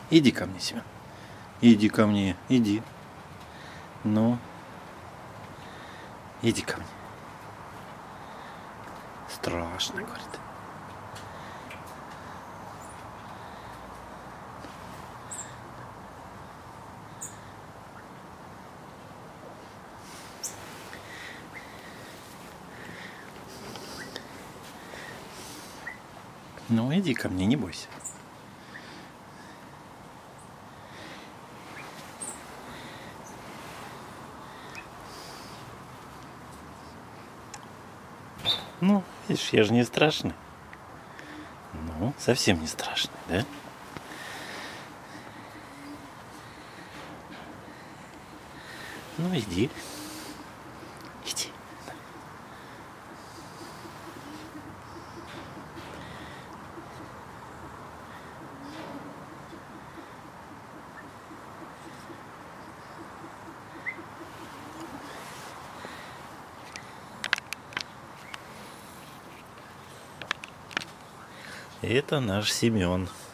Иди ко мне, Семен. Иди ко мне, иди. Ну, иди ко мне. Страшно, говорит. Ну, иди ко мне, не бойся. Ну, видишь, я же не страшный. Ну, совсем не страшный, да? Ну, иди. Иди. Это наш Семен.